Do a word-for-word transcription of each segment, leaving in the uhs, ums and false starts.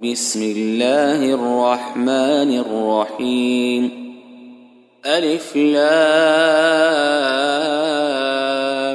بسم الله الرحمن الرحيم. ألف لام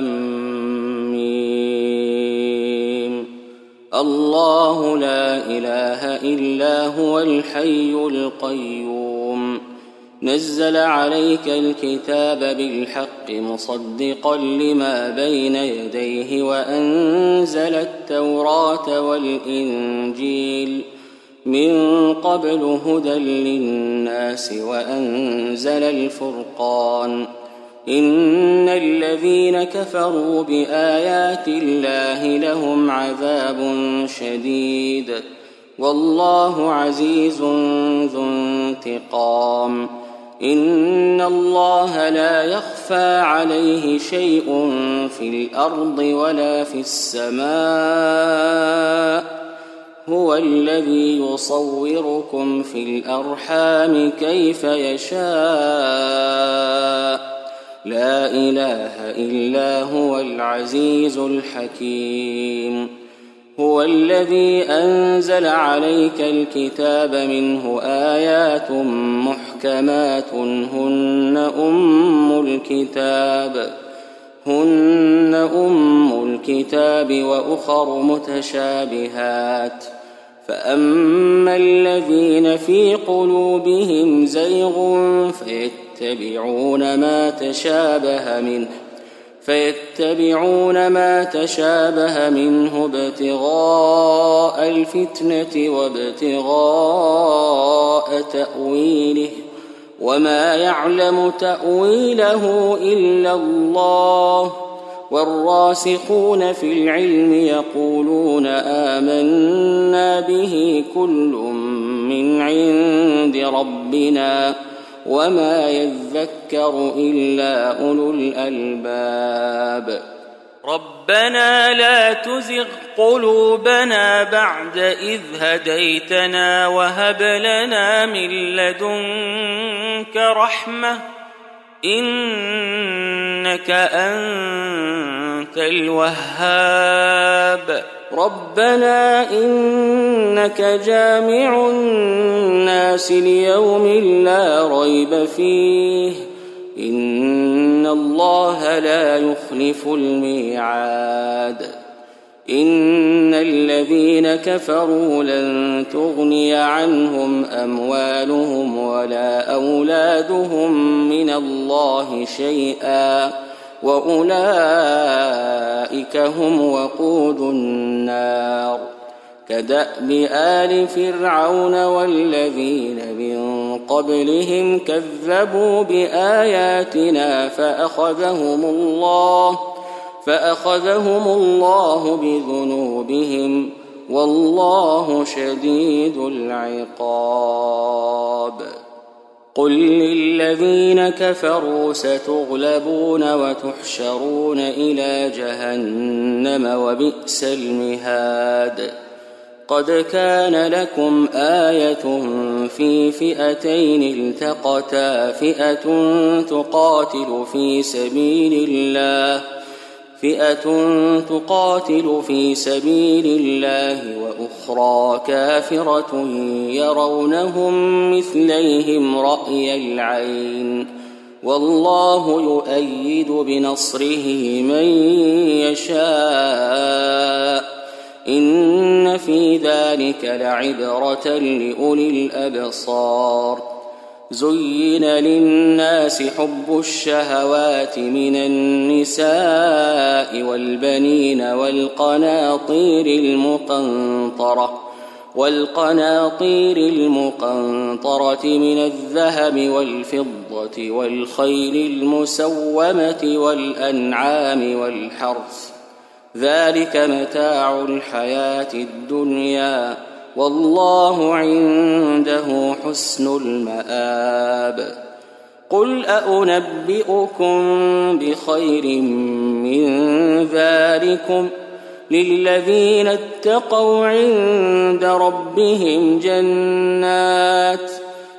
ميم. الله لا إله إلا هو الحي القيوم. نزل عليك الكتاب بالحق مصدقا لما بين يديه وأنزل التوراة والإنجيل من قبل هدى للناس وأنزل الفرقان. إن الذين كفروا بآيات الله لهم عذاب شديد والله عزيز ذو انتقام. إن الله لا يخفى عليه شيء في الأرض ولا في السماء. هو الذي يصوركم في الأرحام كيف يشاء. لا إله إلا هو العزيز الحكيم. هو الذي أنزل عليك الكتاب منه آيات محكمات هن أم الكتاب هن أم الكتاب وأخر متشابهات. فأما الذين في قلوبهم زيغ فيتبعون ما تشابه منه فيتبعون ما تشابه منه ابتغاء الفتنة وابتغاء تأويله وما يعلم تأويله إلا الله. والراسخون في العلم يقولون آمنا به كل من عند ربنا وما يذكر إلا أولو الألباب. ربنا لا تزغ قلوبنا بعد إذ هديتنا وهب لنا من لدنك رحمة إنك أنت الوهاب. ربنا إنك جامع الناس ليوم لا ريب فيه إن الله لا يخلف الميعاد. إن الذين كفروا لن تغني عنهم أموالهم ولا أولادهم من الله شيئا وأولئك هم وقود النار. كدأب آل فرعون والذين من قبلهم كذبوا بآياتنا فأخذهم الله فأخذهم الله بذنوبهم والله شديد العقاب. قل للذين كفروا ستغلبون وتحشرون إلى جهنم وبئس المهاد. قد كان لكم آية في فئتين التقتا فئة تقاتل في سبيل الله فئة تقاتل في سبيل الله وأخرى كافرة يرونهم مثليهم رأي العين والله يؤيد بنصره من يشاء. إن في ذلك لعبرة لأولي الأبصار. زين للناس حب الشهوات من النساء والبنين والقناطير المقنطرة والقناطير المقنطرة من الذهب والفضة والخيل المسومة والأنعام والحرث ذلك متاع الحياة الدنيا والله عنده حسن المآب. قل أنبئكم بخير من ذلكم للذين اتقوا عند ربهم جنات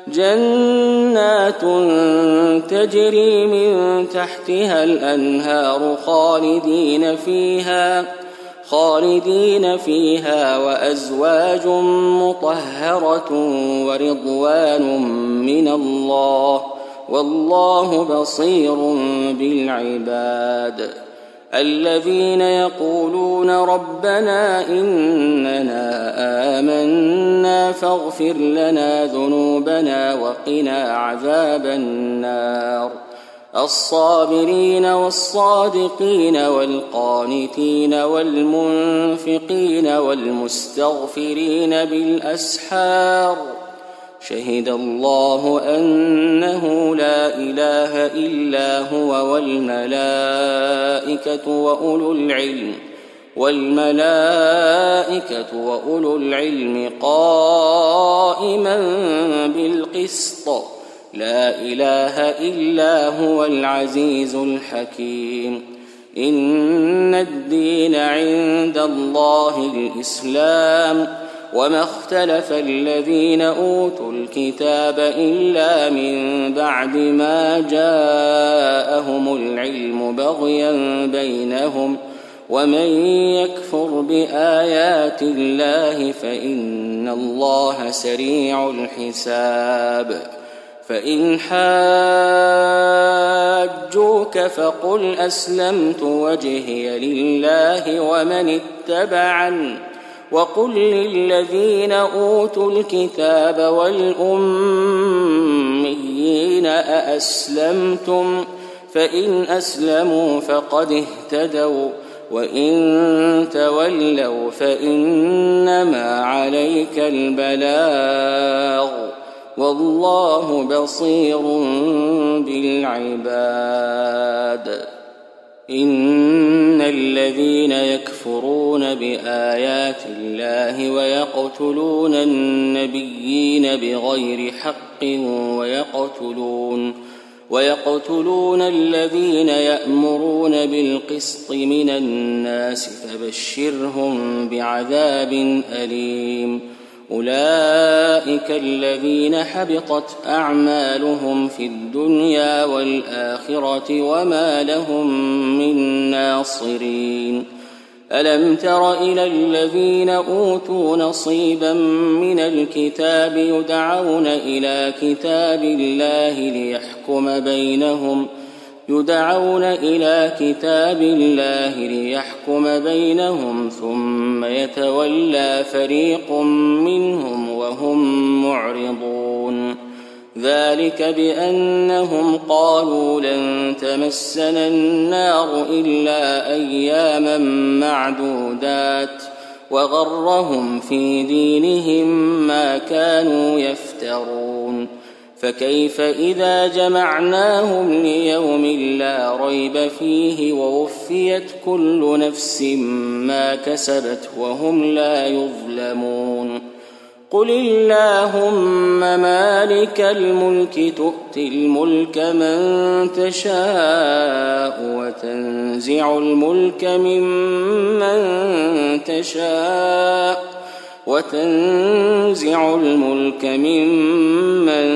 جنات تجري من تحتها الأنهار خالدين فيها خالدين فيها وأزواج مطهرة ورضوان من الله والله بصير بالعباد. الذين يقولون ربنا إننا آمنا فاغفر لنا ذنوبنا وقنا عذاب النار. الصابرين والصادقين والقانتين والمنفقين والمستغفرين بالأسحار. شهد الله أنه لا إله إلا هو والملائكة وأولو العلم والملائكة وأولو العلم قائما بالقسط. لا إله إلا هو العزيز الحكيم. إن الدين عند الله الإسلام وما اختلف الذين أوتوا الكتاب إلا من بعد ما جاءهم العلم بغيا بينهم ومن يكفر بآيات الله فإن الله سريع الحساب. فإن حاجوك فقل أسلمت وجهي لله ومن اتبعني وقل للذين أوتوا الكتاب والأميين أأسلمتم فإن أسلموا فقد اهتدوا وإن تولوا فإنما عليك البلاغ والله بصير بالعباد. إن الذين يكفرون بآيات الله ويقتلون النبيين بغير حق ويقتلون ويقتلون الذين يأمرون بالقسط من الناس فبشرهم بعذاب أليم. أولئك الذين حبطت أعمالهم في الدنيا والآخرة وما لهم من ناصرين. ألم تر إلى الذين أوتوا نصيبا من الكتاب يدعون إلى كتاب الله ليحكم بينهم يدعون إلى كتاب الله ليحكم بينهم ثم يتولى فريق منهم وهم معرضون. ذلك بأنهم قالوا لن تمسنا النار إلا أياما معدودات وغرهم في دينهم ما كانوا يفترون. فكيف إذا جمعناهم ليوم لا ريب فيه ووفيت كل نفس ما كسبت وهم لا يظلمون. قل اللهم مالك الملك تؤتي الملك من تشاء وتنزع الملك ممن تشاء وتنزع الملك ممن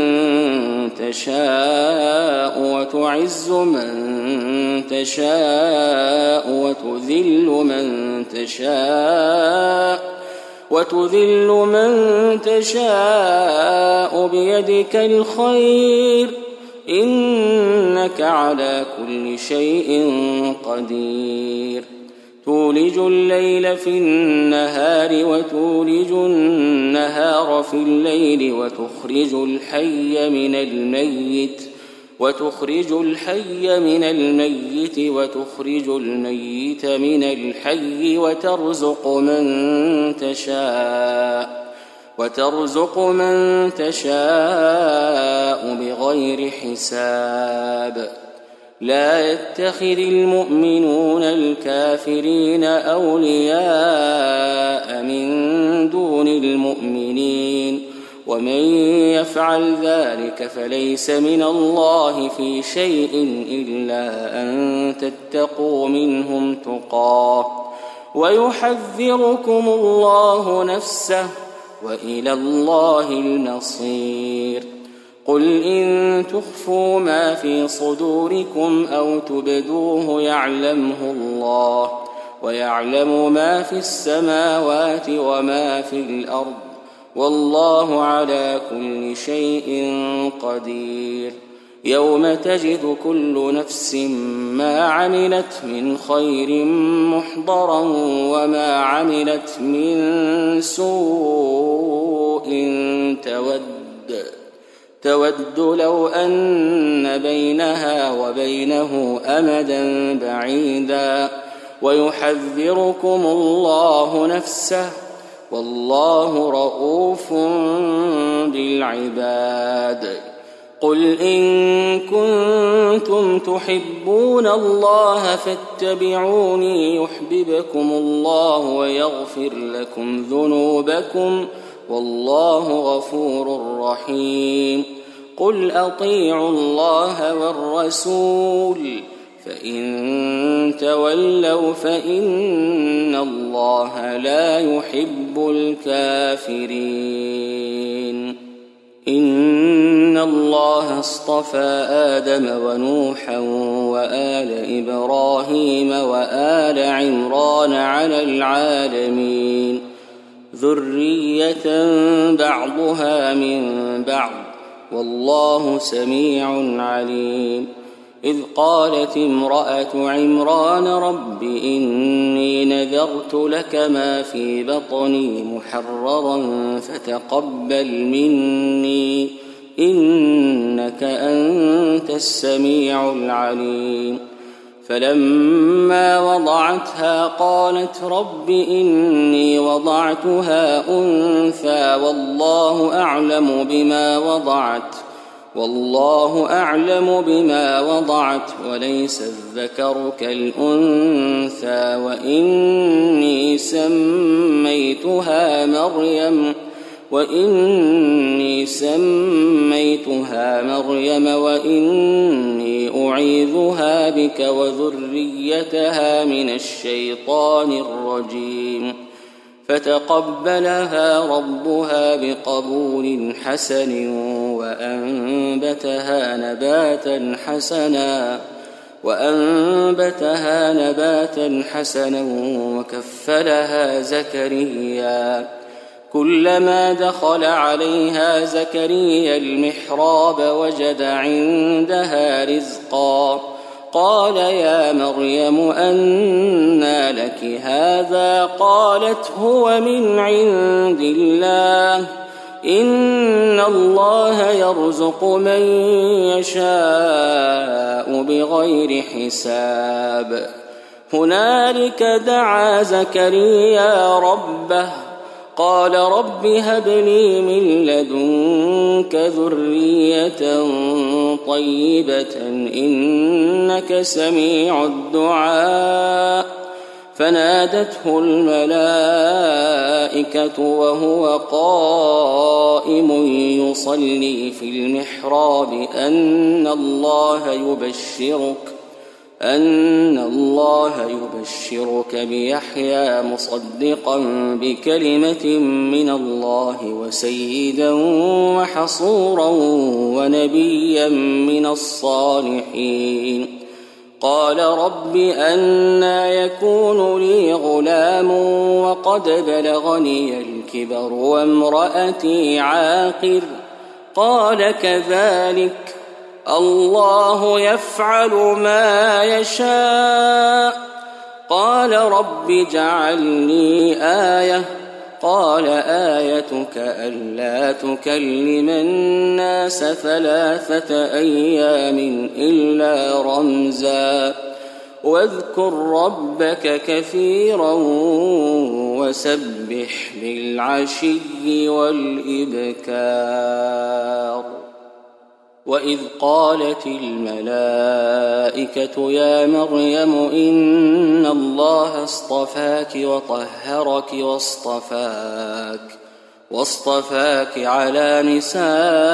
تشاء وتعز من تشاء وتذل من تشاء وتذل من تشاء بيدك الخير إنك على كل شيء قدير. تولج الليل في النهار وتولج النهار في الليل وتخرج الحي من الميت وتخرج الحي من الميت وتخرج الميت من الحي وترزق من تشاء وترزق من تشاء بغير حساب. لا يتخذ المؤمنون الكافرين أولياء من دون المؤمنين ومن يفعل ذلك فليس من الله في شيء إلا أن تتقوا منهم تقاه ويحذركم الله نفسه وإلى الله المصير. قل إن تخفوا ما في صدوركم أو تبدوه يعلمه الله ويعلم ما في السماوات وما في الأرض والله على كل شيء قدير. يوم تجد كل نفس ما عملت من خير محضرا وما عملت من سوء تود تود لو أن بينها وبينه أمدا بعيدا ويحذركم الله نفسه والله رءوف بالعباد. قل إن كنتم تحبون الله فاتبعوني يحببكم الله ويغفر لكم ذنوبكم والله غفور رحيم. قل أطيعوا الله والرسول فإن تولوا فإن الله لا يحب الكافرين. إن الله اصطفى آدم ونوحا وآل إبراهيم وآل عمران على العالمين ذرية بعضها من بعض والله سميع عليم. إذ قالت امرأة عمران رب إني نذرت لك ما في بطني محررا فتقبل مني إنك أنت السميع العليم. فلما وضعتها قالت رب إني وضعتها أنثى والله أعلم بما وضعت والله أعلم بما وضعت وليس الذكر كالأنثى وإني سميتها مريم وإني سميتها مريم وإني أعيذها بك وذريتها من الشيطان الرجيم. فتقبلها ربها بقبول حسن وأنبتها نباتا حسنا وأنبتها نباتا حسنا وكفلها زكريا. كلما دخل عليها زكريا المحراب وجد عندها رزقا قال يا مريم أنى لك هذا قالت هو من عند الله إن الله يرزق من يشاء بغير حساب. هنالك دعا زكريا ربه قال رب هب لي من لدنك ذرية طيبة إنك سميع الدعاء. فنادته الملائكة وهو قائم يصلي في المحراب أن الله يبشرك أن الله يبشرك بيحيى مصدقا بكلمة من الله وسيدا وحصورا ونبيا من الصالحين. قال رب أنى يكون لي غلام وقد بلغني الكبر وامرأتي عاقر قال كذلك الله يفعل ما يشاء. قال رب اجعل لي آية قال آيتك ألا تكلم الناس ثلاثة أيام إلا رمزا واذكر ربك كثيرا وسبح بالعشي والإبكار. وإذ قالت الملائكة يا مريم إن الله اصطفاك وطهرك واصطفاك واصطفاك على نساء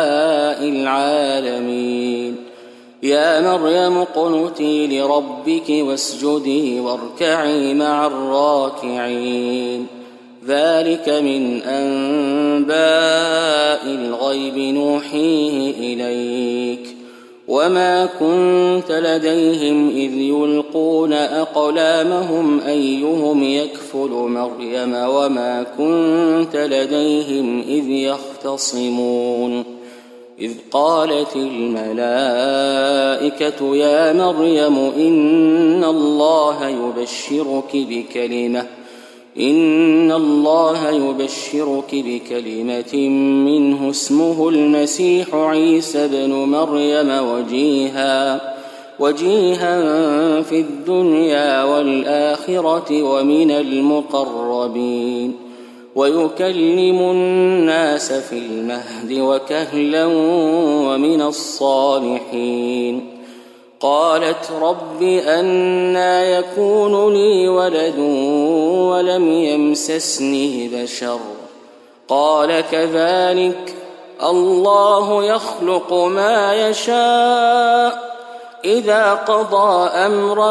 العالمين. يا مريم اقنتي لربك واسجدي واركعي مع الراكعين. ذلك من أنباء الغيب نوحيه إليك وما وما كنت لديهم إذ يلقون أقلامهم أيهم يكفل مريم وما كنت لديهم إذ يختصمون إذ قالت الملائكة يا مريم إن الله يبشرك بكلمة إن الله يبشرك بكلمة منه اسمه المسيح عيسى بن مريم وجيها وجيها في الدنيا والآخرة ومن المقربين ويكلم الناس في المهد وكهلا ومن الصالحين. قالت رب أنى يكون لي ولد ولم يمسسني بشر قال كذلك الله يخلق ما يشاء إذا قضى أمرا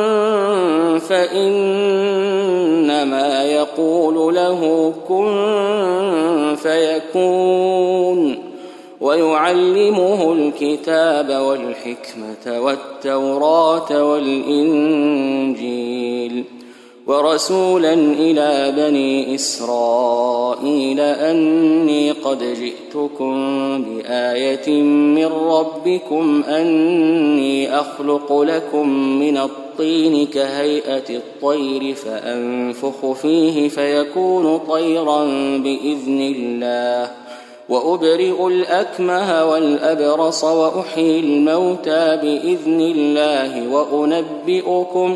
فإنما يقول له كن فيكون ويعلمه الكتاب والحكمة والتوراة والإنجيل ورسولا إلى بني إسرائيل أني قد جئتكم بآية من ربكم أني أخلق لكم من الطين كهيئة الطير فأنفخ فيه فيكون طيرا بإذن الله وأبرئ الأكمه والأبرص وأحيي الموتى بإذن الله وأنبئكم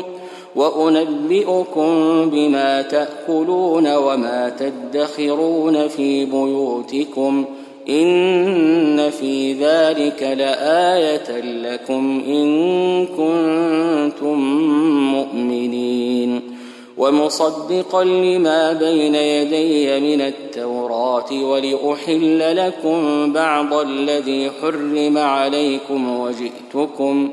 وأنبئكم بما تأكلون وما تدخرون في بيوتكم إن في ذلك لآية لكم إن كنتم مؤمنين ومصدقا لما بين يدي من التوراة ولأحل لكم بعض الذي حرم عليكم وجئتكم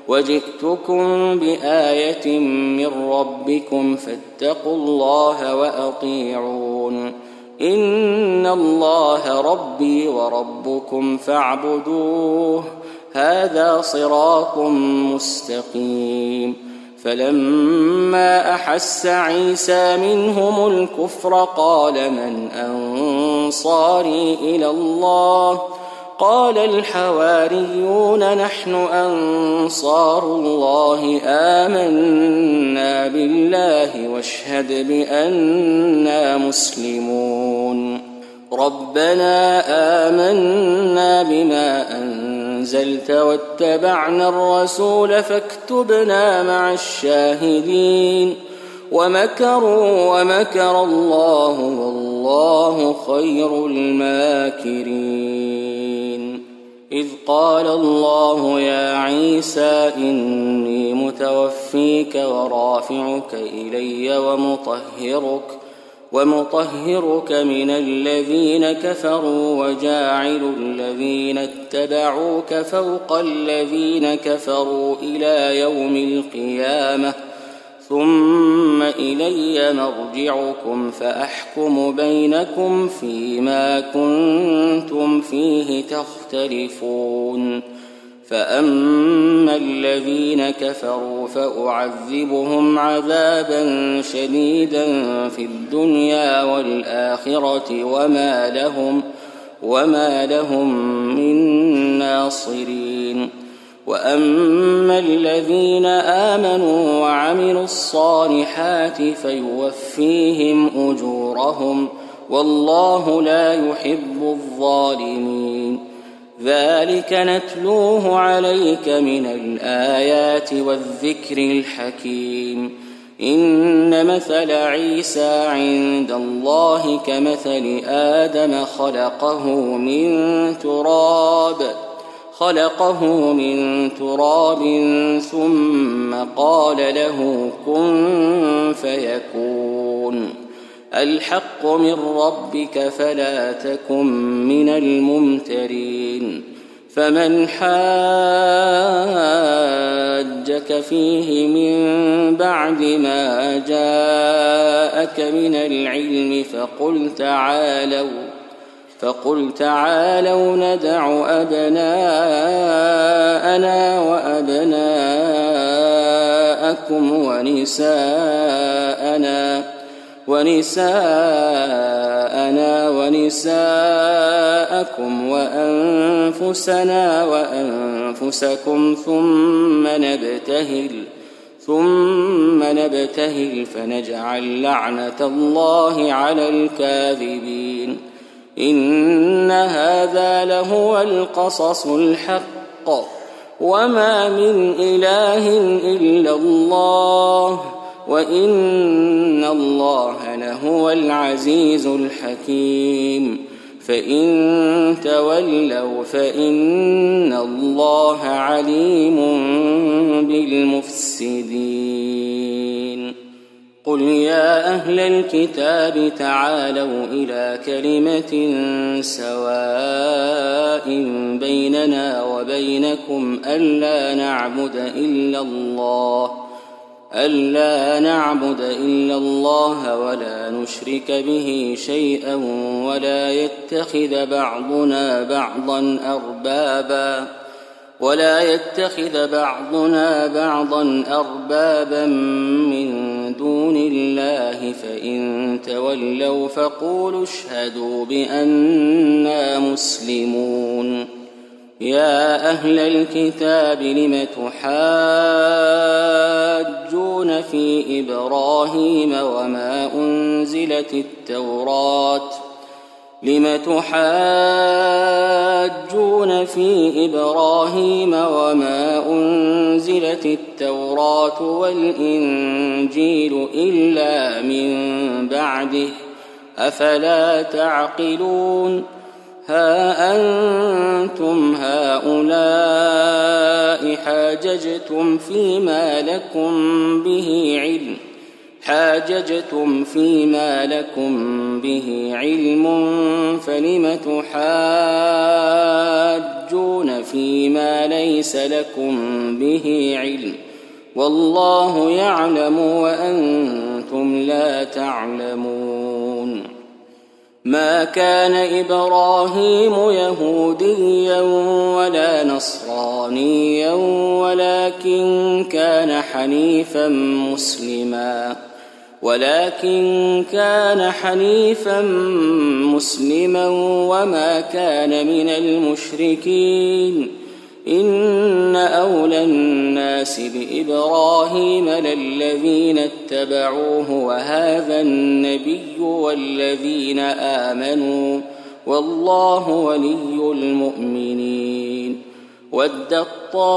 وجئتكم بآية من ربكم فاتقوا الله وأطيعون إن الله ربي وربكم فاعبدوه هذا صراط مستقيم. فلما أحس عيسى منهم الكفر قال من أنصاري إلى الله قال الحواريون نحن أنصار الله آمنا بالله واشهد بأننا مسلمون ربنا آمنا بما أنزلت واتبعنا الرسول فاكتبنا مع الشاهدين ومكروا ومكر الله والله خير الماكرين. إذ قال الله يا عيسى إني متوفيك ورافعك إلي ومطهرك ومطهرك من الذين كفروا وجاعل الذين اتبعوك فوق الذين كفروا إلى يوم القيامة ثم إلي مرجعكم فأحكم بينكم فيما كنتم فيه تختلفون. فأما الذين كفروا فأعذبهم عذابا شديدا في الدنيا والآخرة وما لهم وما لهم من ناصرين. وأما الذين آمنوا وعملوا الصالحات فيوفيهم أجورهم والله لا يحب الظالمين. ذلك نتلوه عليك من الآيات والذكر الحكيم. إن مثل عيسى عند الله كمثل آدم خلقه من تراب خلقه من تراب ثم قال له كن فيكون. الحق من ربك فلا تكن من الممترين. فمن حاجك فيه من بعد ما جاءك من العلم فقل تعالوا فقل تعالوا ندع أبناءنا وأبناءكم ونساءنا ونساءنا ونساءكم وأنفسنا وأنفسكم ثم نبتهل ثم نبتهل فنجعل لعنة الله على الكاذبين. إن هذا لهو القصص الحق وما من إله إلا الله وإن الله لهو العزيز الحكيم. فإن تولوا فإن الله عليم بالمفسدين. قل يا أهل الكتاب تعالوا إلى كلمة سواء بيننا وبينكم ألا نعبد إلا الله ألا نعبد إلا الله ولا نشرك به شيئا ولا يتخذ بعضنا بعضا أربابا ولا يتخذ بعضنا بعضا أربابا من دون الله. فإن تولوا فقولوا اشهدوا بأننا مسلمون. يا أهل الكتاب لم تحاجون في إبراهيم وما أنزلت التوراة لم تحاجون في إبراهيم وما أنزلت التوراة والإنجيل إلا من بعده أفلا تعقلون. ها أنتم هؤلاء حاججتم فيما لكم به علم حاججتم فيما لكم به علم فلم تحاجون فيما ليس لكم به علم والله يعلم وأنتم لا تعلمون. ما كان إبراهيم يهوديا ولا نصرانيا ولكن كان حنيفا مسلما ولكن كان حنيفا مسلما وما كان من المشركين. إن أولى الناس بإبراهيم للذين اتبعوه وهذا النبي والذين آمنوا والله ولي المؤمنين. ودت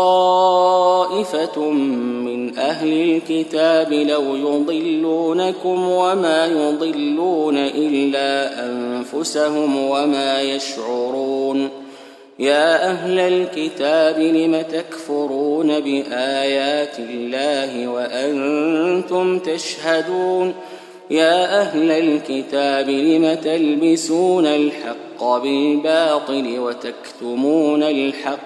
طائفة من أهل الكتاب لو يضلونكم وما يضلون إلا أنفسهم وما يشعرون. يا أهل الكتاب لم تكفرون بآيات الله وأنتم تشهدون. يا أهل الكتاب لم تلبسون الحق بالباطل وتكتمون الحق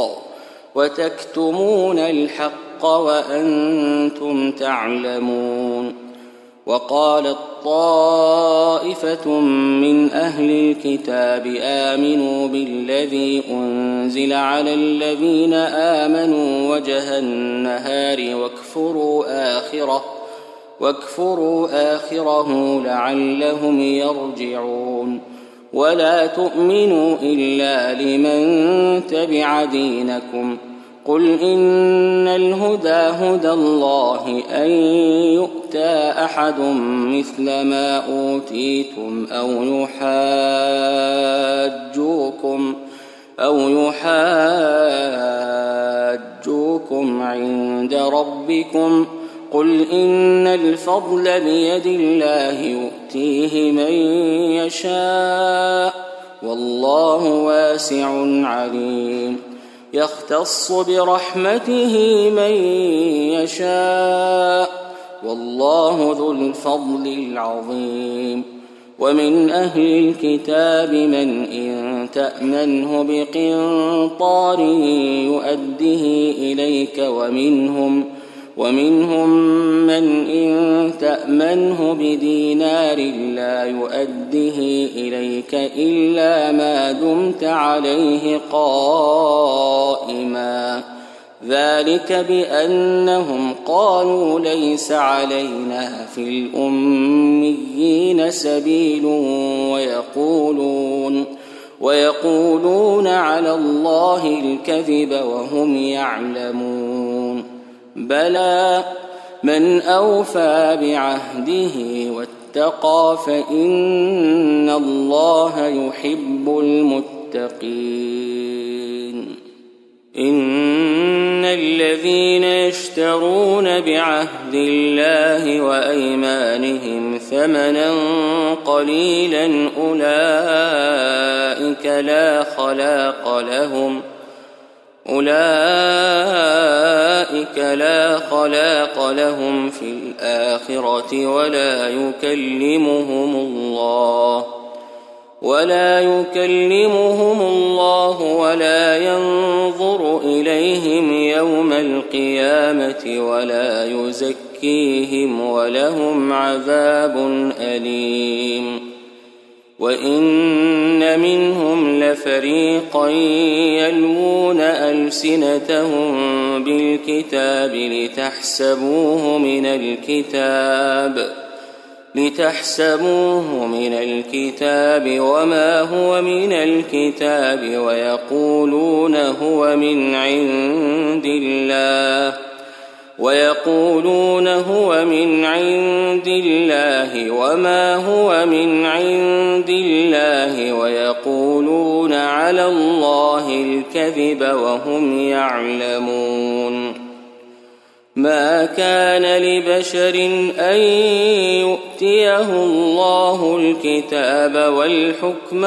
وتكتمون الحق وأنتم تعلمون. وقالت طائفة من أهل الكتاب آمنوا بالذي أنزل على الذين آمنوا وجه النهار واكفروا آخره واكفروا آخره لعلهم يرجعون. ولا تؤمنوا إلا لمن تبع دينكم. قل إن الهدى هدى الله أن يؤتى أحد مثل ما أوتيتم أو يحاجوكم أو يحاجوكم عند ربكم. قل إن الفضل بيد الله يؤتيه من يشاء والله واسع عليم. يختص برحمته من يشاء والله ذو الفضل العظيم. ومن أهل الكتاب من إن تأمنه بقنطار يؤده إليك ومنهم ومنهم من إن تأمنه بدينار لا يؤده إليك إلا ما دمت عليه قائما ذلك بأنهم قالوا ليس علينا في الأميين سبيل ويقولون ويقولون على الله الكذب وهم يعلمون بلى من أوفى بعهده واتقى فإن الله يحب المتقين إن الذين يشترون بعهد الله وأيمانهم ثمنا قليلا أولئك لا خلاق لهم أولئك لا خلاق لهم في الآخرة ولا يكلمهم الله ولا يكلمهم الله ولا ينظر إليهم يوم القيامة ولا يزكيهم ولهم عذاب أليم وإن منهم لفريقا يلوون ألسنتهم بالكتاب لتحسبوه من الكتاب لتحسبوه من الكتاب وما هو من الكتاب ويقولون هو من عند الله ويقولون هو من عند الله وما هو من عند الله ويقولون على الله الكذب وهم يعلمون ما كان لبشر أن يؤتيه الله الكتاب والحكم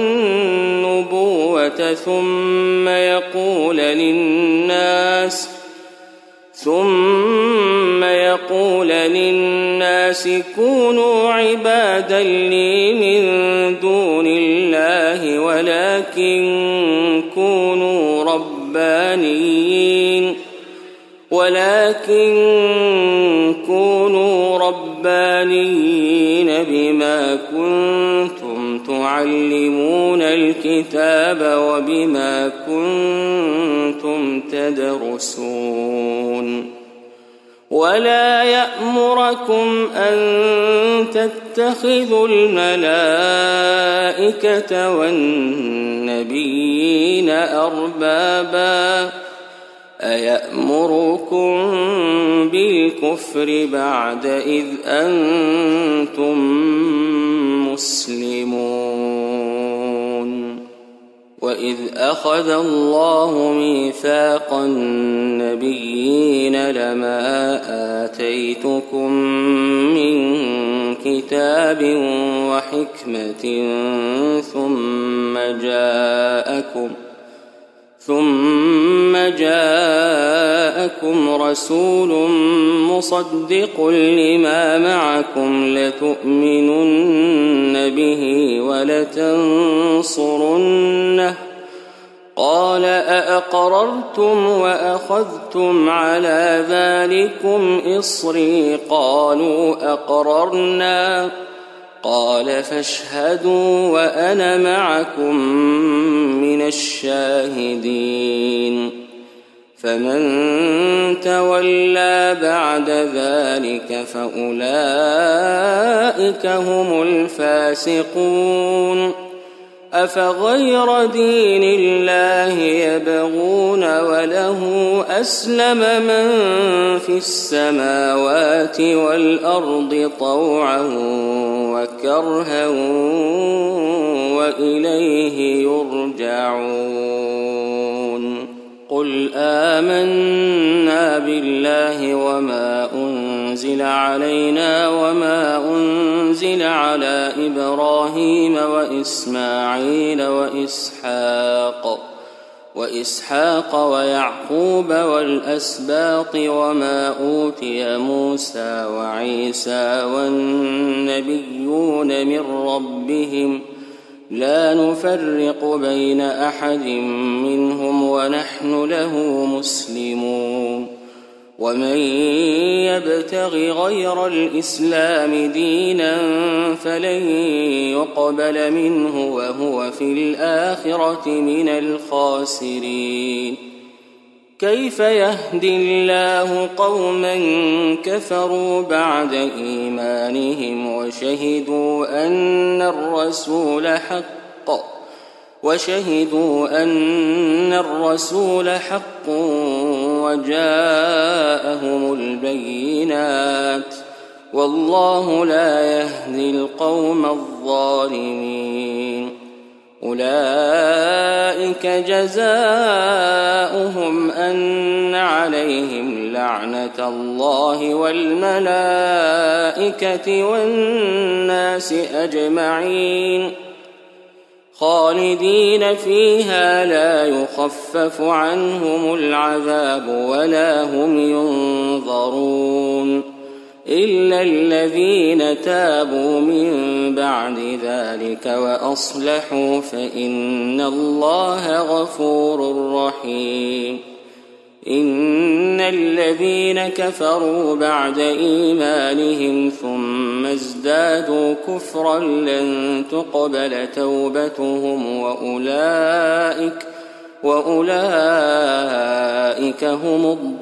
والنبوة ثم يقول للناس ثم يقول للناس كونوا عبادا لي من دون الله ولكن كونوا ربانيين ولكن كونوا ربانيين بما كنتم تعلمون الكتاب وبما كنتم تدرسون ولا يأمركم أن تتخذوا الملائكة والنبيين أربابا أيأمركم بالكفر بعد إذ أنتم مسلمون وإذ أخذ الله ميثاق النبيين لما آتيتكم من كتاب وحكمة ثم جاءكم ثم جاءكم رسول مصدق لما معكم لتؤمنن به ولتنصرنه قال أأقررتم وأخذتم على ذلكم إصري قالوا أقررنا قال فاشهدوا وأنا معكم من الشاهدين فمن تولى بعد ذلك فأولئك هم الفاسقون أفغير دين الله يبغون وله أسلم من في السماوات والأرض طوعا وكرها وإليه يرجعون قل آمنا بالله وما أنزل علينا وما أنزل على إبراهيم وإسماعيل وإسحاق وإسحاق ويعقوب والأسباط وما أوتي موسى وعيسى والنبيون من ربهم لا نفرق بين أحد منهم ونحن له مسلمون ومن يبتغ غير الإسلام دينا فلن يقبل منه وهو في الآخرة من الخاسرين. كيف يهدي الله قوما كفروا بعد إيمانهم وشهدوا أن الرسول حق وشهدوا أن الرسول حق وجاءهم البينات والله لا يهدي القوم الظالمين. أولئك جزاؤهم أن عليهم لعنة الله والملائكة والناس أجمعين خالدين فيها لا يخفف عنهم العذاب ولا هم ينظرون إلا الذين تابوا من بعد ذلك وأصلحوا فإن الله غفور رحيم. إن الذين كفروا بعد إيمانهم ثم ازدادوا كفرا لن تقبل توبتهم وأولئك وأولئك هم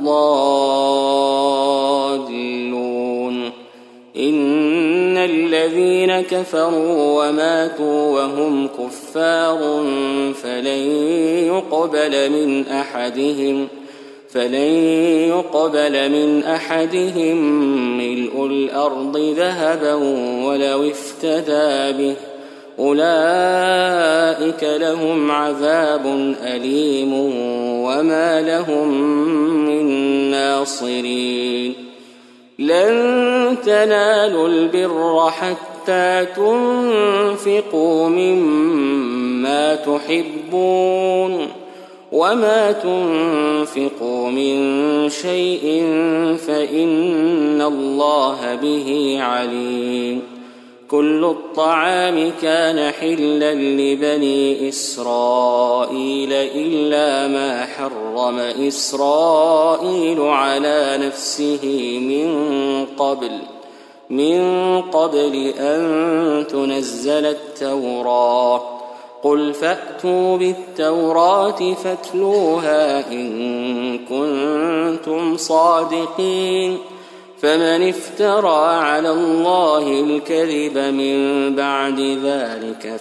الضالون. إن الذين كفروا وماتوا وهم كفار فلن يقبل من أحدهم فلن يقبل من أحدهم ملء الأرض ذهبا ولو افتدى به أولئك لهم عذاب أليم وما لهم من ناصرين. لن تنالوا البر حتى تنفقوا مما تحبون وما تنفقوا من شيء فإن الله به عليم. كل الطعام كان حلا لبني إسرائيل إلا ما حرم إسرائيل على نفسه من قبل من قبل أن تنزل التوراة. قل فأتوا بالتوراة فاتلوها إن كنتم صادقين. فمن افترى على الله الكذب من بعد ذلك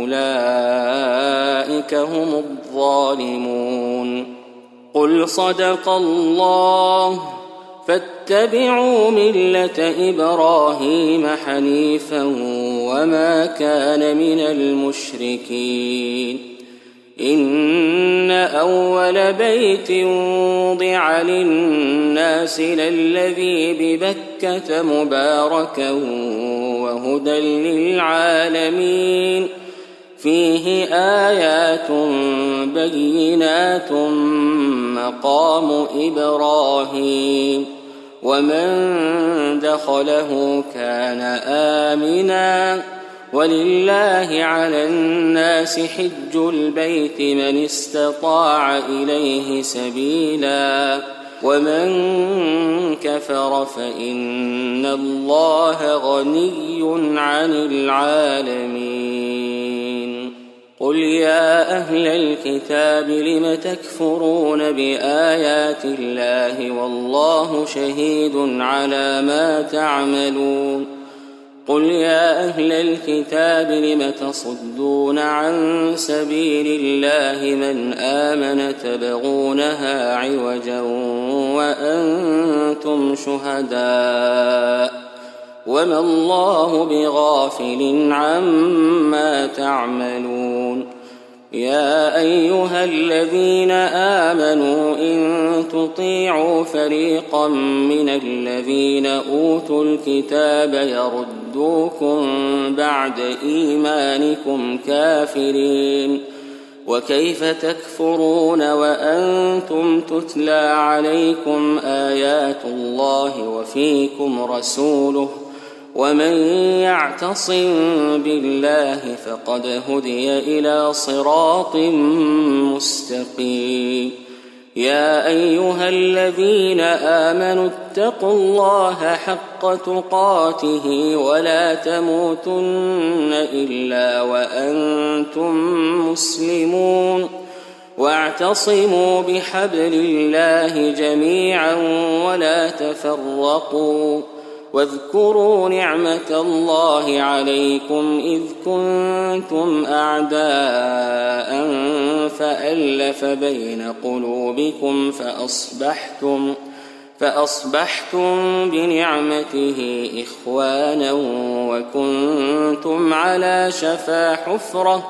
فأولئك هم الظالمون. قل صدق الله فاتبعوا ملة إبراهيم حنيفا وما كان من المشركين. إن أول بيت وضع للناس للذي ببكة مباركا وهدى للعالمين فيه آيات بينات مقام إبراهيم ومن دخله كان آمنا ولله على الناس حج البيت من استطاع إليه سبيلا ومن كفر فإن الله غني عن العالمين. قل يا أهل الكتاب لم تكفرون بآيات الله والله شهيد على ما تعملون. قل يا أهل الكتاب لم تصدون عن سبيل الله من آمن تبغونها عوجا وأنتم شهداء وما الله بغافل عما تعملون. يا أيها الذين آمنوا إن تطيعوا فريقا من الذين أوتوا الكتاب يردوكم بعد إيمانكم كافرين وكيف تكفرون وأنتم تتلى عليكم آيات الله وفيكم رسوله ومن يعتصم بالله فقد هدي إلى صراط مستقيم. يا أيها الذين آمنوا اتقوا الله حق تقاته ولا تموتن إلا وأنتم مسلمون واعتصموا بحبل الله جميعا ولا تفرقوا واذكروا نعمة الله عليكم إذ كنتم أعداء فألف بين قلوبكم فأصبحتم فأصبحتم بنعمته إخوانا وكنتم على شفا حفرة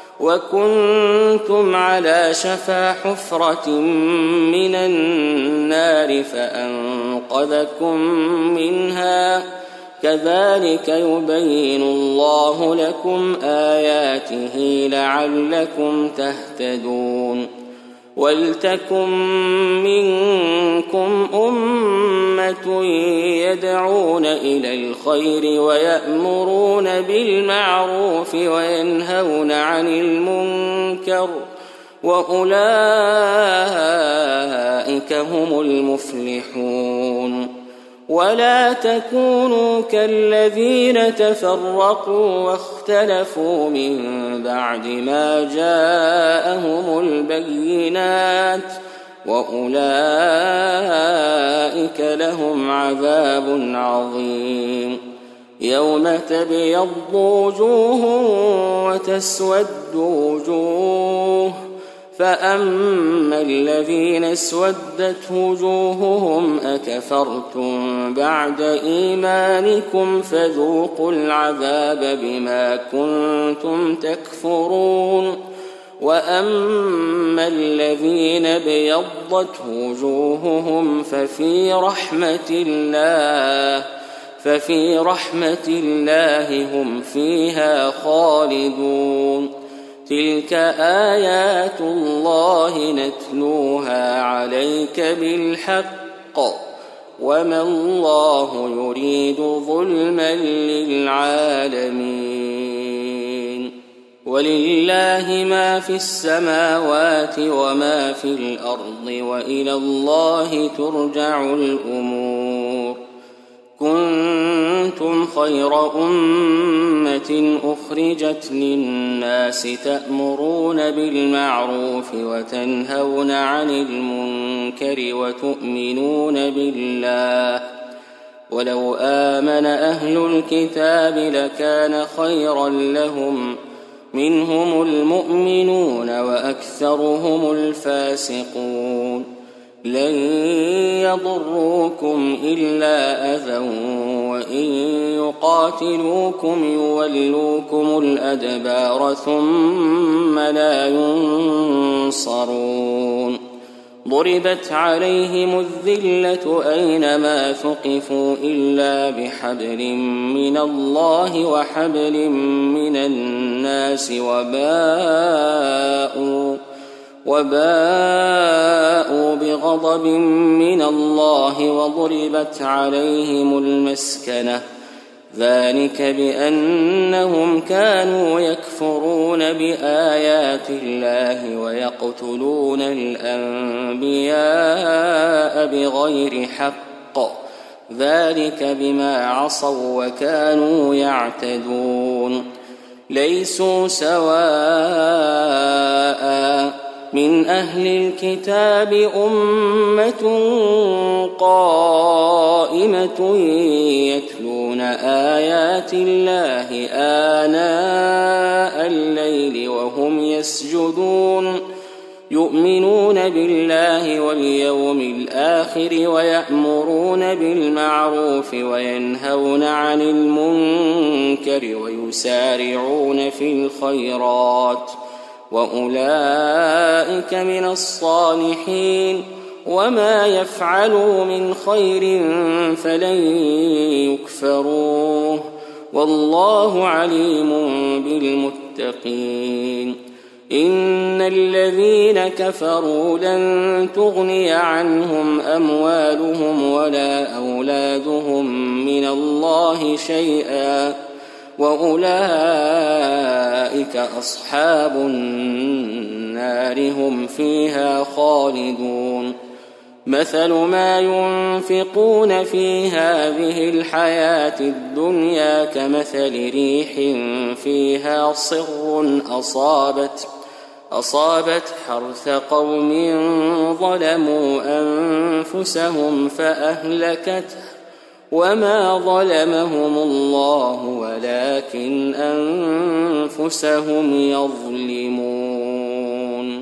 وكنتم على شفا حفرة من النار فأنقذكم منها كذلك يبين الله لكم آياته لعلكم تهتدون ولتكن منكم أمة يدعون إلى الخير ويأمرون بالمعروف وينهون عن المنكر وأولئك هم المفلحون ولا تكونوا كالذين تفرقوا واختلفوا من بعد ما جاءهم البينات وأولئك لهم عذاب عظيم يوم تبيض وجوه وتسود وجوه فأما الذين اسودت وجوههم أكفرتم بعد إيمانكم فذوقوا العذاب بما كنتم تكفرون وأما الذين ابيضت وجوههم ففي رحمة الله ففي رحمة الله هم فيها خالدون تلك آيات الله نتلوها عليك بالحق وما الله يريد ظلما للعالمين ولله ما في السماوات وما في الأرض وإلى الله ترجع الأمور كنتم خير أمة أخرجت للناس تأمرون بالمعروف وتنهون عن المنكر وتؤمنون بالله ولو آمن أهل الكتاب لكان خيرا لهم منهم المؤمنون وأكثرهم الفاسقون لن يضروكم إلا أذى وإن يقاتلوكم يولوكم الأدبار ثم لا ينصرون ضربت عليهم الذلة أينما ثقفوا إلا بحبل من الله وحبل من الناس وباءوا وباءوا بغضب من الله وضربت عليهم المسكنة ذلك بأنهم كانوا يكفرون بآيات الله ويقتلون الأنبياء بغير حق ذلك بما عصوا وكانوا يعتدون ليسوا سواء من أهل الكتاب أمة قائمة يتلون آيات الله آناء الليل وهم يسجدون يؤمنون بالله واليوم الآخر ويأمرون بالمعروف وينهون عن المنكر ويسارعون في الخيرات وأولئك من الصالحين وما يفعلوا من خير فلن يكفروه والله عليم بالمتقين إن الذين كفروا لن تغني عنهم أموالهم ولا أولادهم من الله شيئا وأولئك أصحاب النار النار هم فيها خالدون مثل ما ينفقون في هذه الحياة الدنيا كمثل ريح فيها صر أصابت أصابت حرث قوم ظلموا أنفسهم فأهلكته وما ظلمهم الله ولكن أنفسهم يظلمون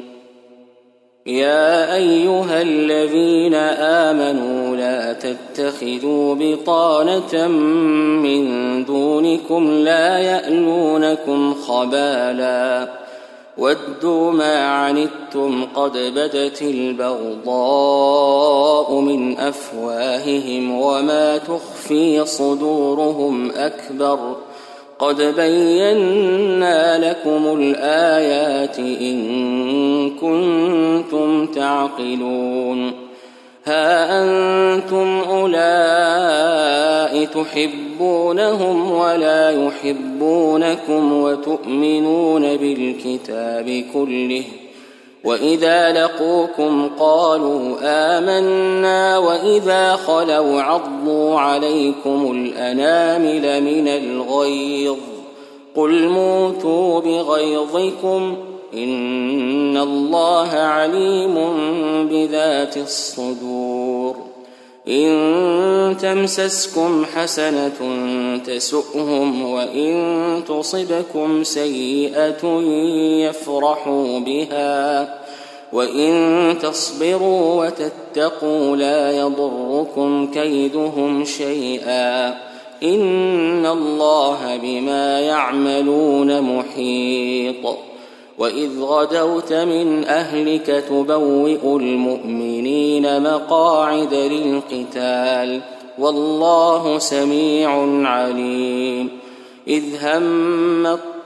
يا أيها الذين آمنوا لا تتخذوا بطانة من دونكم لا يألونكم خبالا ودوا ما عنتم قد بدت البغضاء من أفواههم وما تخفي صدورهم أكبر قد بينا لكم الآيات إن كنتم تعقلون ها أنتم أولئك تحبونهم ولا يحبونكم وتؤمنون بالكتاب كله وإذا لقوكم قالوا آمنا وإذا خلوا عضوا عليكم الأنامل من الغيظ قل موتوا بغيظكم إن الله عليم بذات الصدور إن تمسسكم حسنة تسؤهم وإن تصبكم سيئة يفرحوا بها وإن تصبروا وتتقوا لا يضركم كيدهم شيئا إن الله بما يعملون محيط وإذ غدوت من أهلك تبوئ المؤمنين مقاعد للقتال والله سميع عليم إذ هم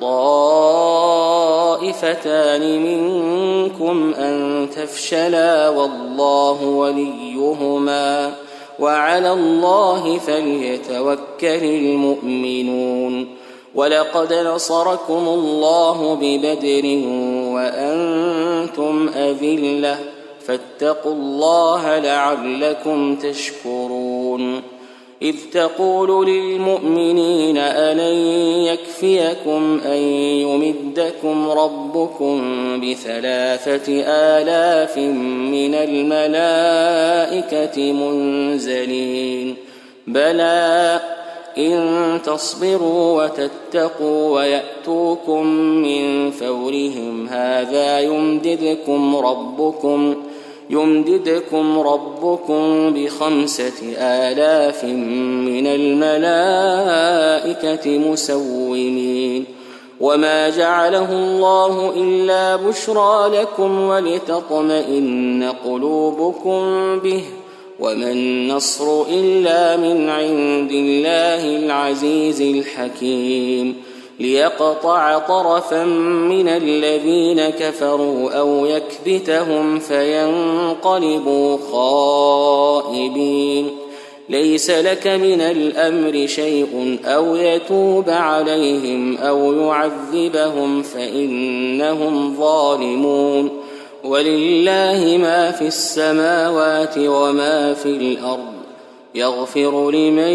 الطائفتان منكم أن تفشلا والله وليهما وعلى الله فليتوكل المؤمنون ولقد نصركم الله ببدر وأنتم أذلة فاتقوا الله لعلكم تشكرون إذ تقول للمؤمنين ألن يكفيكم أن يمدكم ربكم بثلاثة آلاف من الملائكة منزلين بلى إن تصبروا وتتقوا ويأتوكم من فورهم هذا يمددكم ربكم يمددكم ربكم بخمسة آلاف من الملائكة مسومين وما جعله الله إلا بشرى لكم ولتطمئن قلوبكم به وما النصر إلا من عند الله العزيز الحكيم ليقطع طرفا من الذين كفروا أو يكبتهم فينقلبوا خائبين ليس لك من الأمر شيء أو يتوب عليهم أو يعذبهم فإنهم ظالمون ولله ما في السماوات وما في الأرض يغفر لمن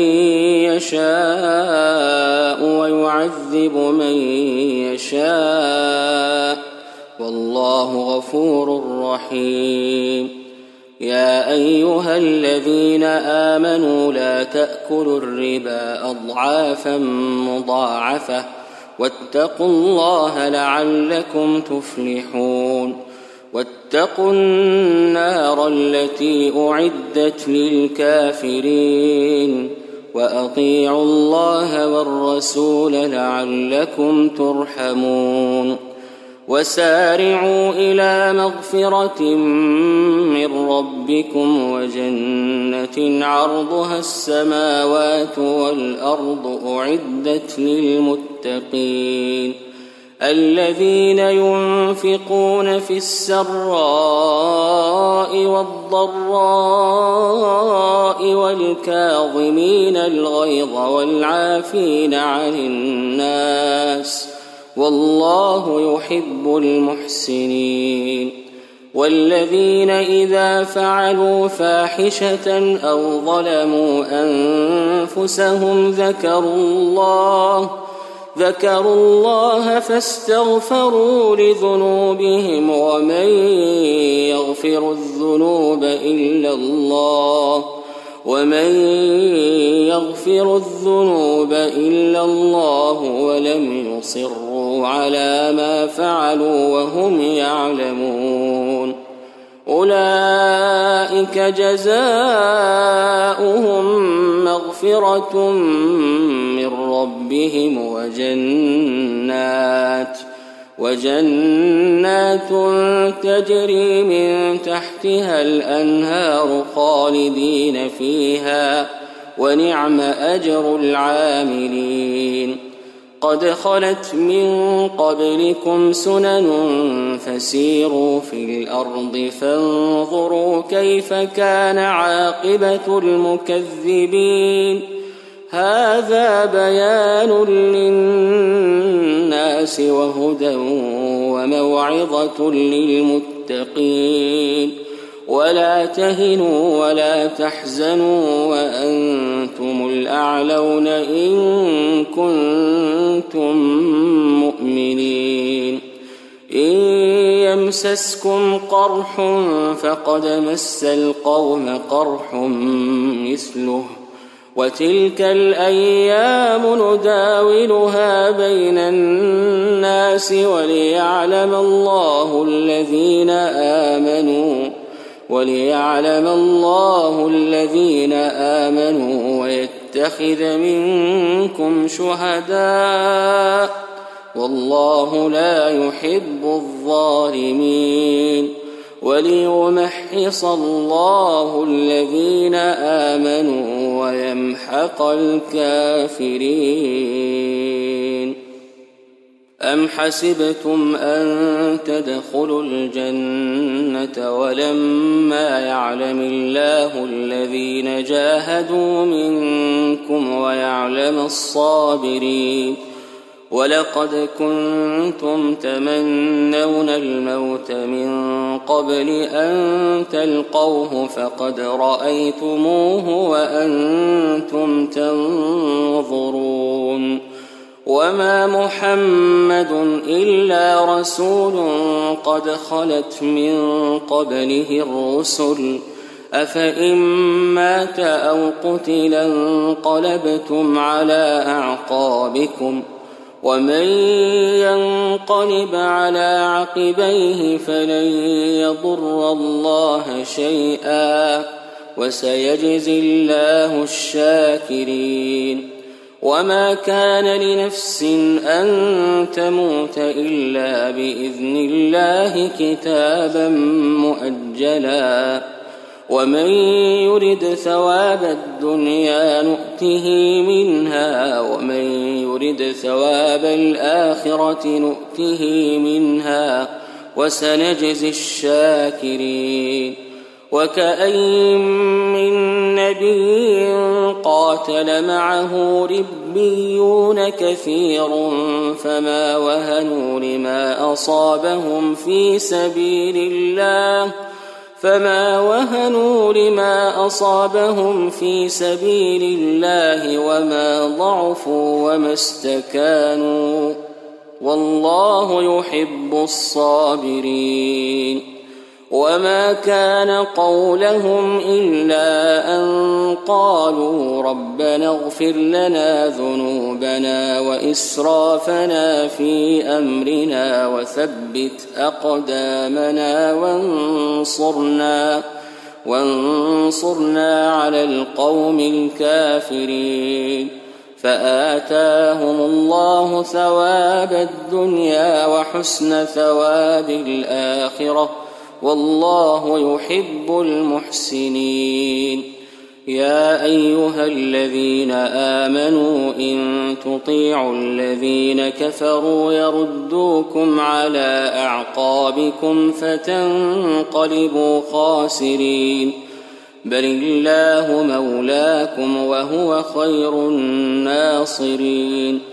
يشاء ويعذب من يشاء والله غفور رحيم يا أيها الذين آمنوا لا تأكلوا الربا أضعافا مضاعفة واتقوا الله لعلكم تفلحون واتقوا النار التي أعدت للكافرين وأطيعوا الله والرسول لعلكم ترحمون وسارعوا إلى مغفرة من ربكم وجنة عرضها السماوات والأرض أعدت للمتقين الذين ينفقون في السراء والضراء والكاظمين الغيظ والعافين عن الناس والله يحب المحسنين. والذين إذا فعلوا فاحشة أو ظلموا أنفسهم ذكروا الله ذكروا الله فاستغفروا لذنوبهم ومن يغفر الذنوب إلا الله ومن يغفر الذنوب إلا الله ولم يصروا على ما فعلوا وهم يعلمون أولئك جزاؤهم مغفرة من ربهم وجنات وجنات تجري من تحتها الأنهار خالدين فيها ونعم أجر العاملين. قد خلت من قبلكم سنن فسيروا في الأرض فانظروا كيف كان عاقبة المكذبين. هذا بيان للناس وهدى وموعظة للمتقين. ولا تهنوا ولا تحزنوا وأنتم الأعلون إن كنتم مؤمنين. إن يمسسكم قرح فقد مس القوم قرح مثله وتلك الأيام نداولها بين الناس وليعلم الله الذين آمنوا وليعلم الله الذين آمنوا ويتخذ منكم شهداء والله لا يحب الظالمين. وليمحص الله الذين آمنوا ويمحق الكافرين. أم حسبتم أن تدخلوا الجنة ولما يعلم الله الذين جاهدوا منكم ويعلم الصابرين. ولقد كنتم تمنون الموت من قبل أن تلقوه فقد رأيتموه وأنتم تنظرون. وما محمد إلا رسول قد خلت من قبله الرسل أفإن مات أو قتل انقلبتم على أعقابكم ومن ينقلب على عقبيه فلن يضر الله شيئا وسيجزي الله الشاكرين. وما كان لنفس أن تموت إلا بإذن الله كتابا مؤجلا ومن يرد ثواب الدنيا نؤته منها ومن يرد ثواب الآخرة نؤته منها وسنجزي الشاكرين. وكأين من نبي قاتل معه ربيون كثير فما وهنوا لما أصابهم في سبيل الله فما وهنوا لما أصابهم في سبيل الله وما ضعفوا وما استكانوا والله يحب الصابرين. وما كان قولهم إلا أن قالوا ربنا اغفر لنا ذنوبنا وإسرافنا في أمرنا وثبت أقدامنا وانصرنا وانصرنا على القوم الكافرين. فآتاهم الله ثواب الدنيا وحسن ثواب الآخرة والله يحب المحسنين. يا أيها الذين آمنوا إن تطيعوا الذين كفروا يردوكم على أعقابكم فتنقلبوا خاسرين بل الله مولاكم وهو خير الناصرين.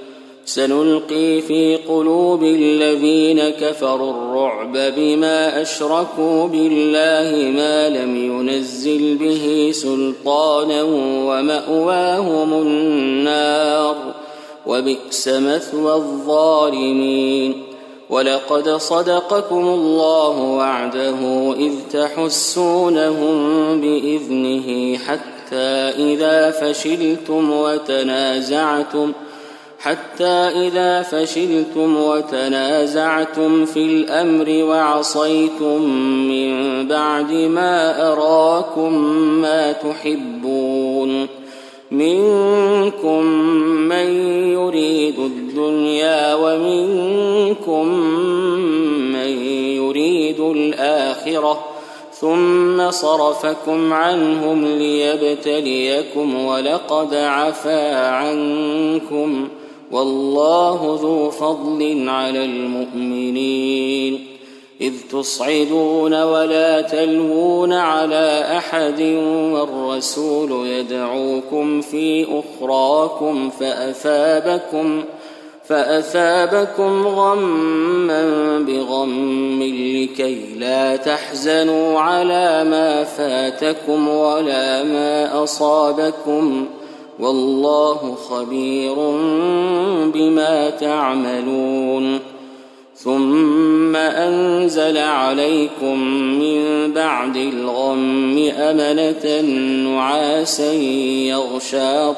سنلقي في قلوب الذين كفروا الرعب بما أشركوا بالله ما لم ينزل به سلطانا ومأواهم النار وبئس مثوى الظالمين. ولقد صدقكم الله وعده إذ تحسونهم بإذنه حتى إذا فشلتم وتنازعتم حتى إذا فشلتم وتنازعتم في الأمر وعصيتم من بعد ما أراكم ما تحبون منكم من يريد الدنيا ومنكم من يريد الآخرة ثم صرفكم عنهم ليبتليكم ولقد عفا عنكم والله ذو فضل على المؤمنين. إذ تصعدون ولا تلوون على أحد والرسول يدعوكم في أخراكم فأثابكم فأثابكم غما بغم لكي لا تحزنوا على ما فاتكم ولا ما أصابكم والله خبير بما تعملون. ثم أنزل عليكم من بعد الغم أمنة نعاسا يغشى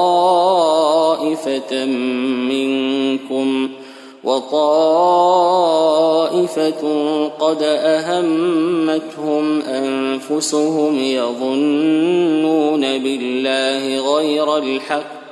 طائفة منكم وطائفة قد أهمتهم أنفسهم يظنون بالله غير الحق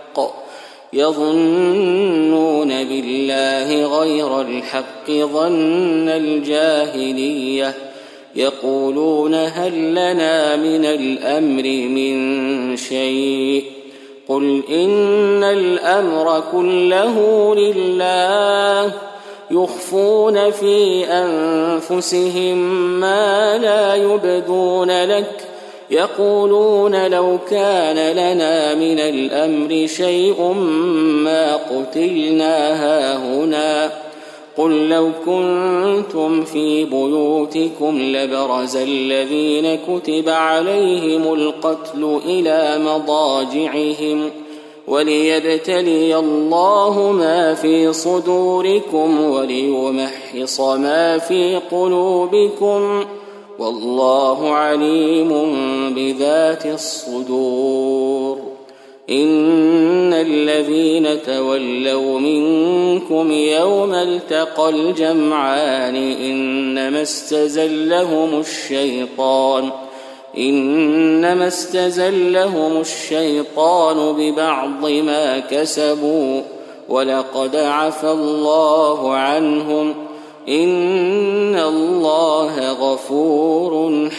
يظنون بالله غير الحق ظن الجاهلية يقولون هل لنا من الأمر من شيء قل إن الأمر كله لله يخفون في أنفسهم ما لا يبدون لك يقولون لو كان لنا من الأمر شيء ما قتلنا هاهنا قل لو كنتم في بيوتكم لبرز الذين كتب عليهم القتل إلى مضاجعهم وليبتلي الله ما في صدوركم وليمحص ما في قلوبكم والله عليم بذات الصدور. إن الذين تولوا منكم يوم التقى الجمعان إنما استزلهم الشيطان إنما استزلهم الشيطان ببعض ما كسبوا ولقد عفا الله عنهم إن الله غفور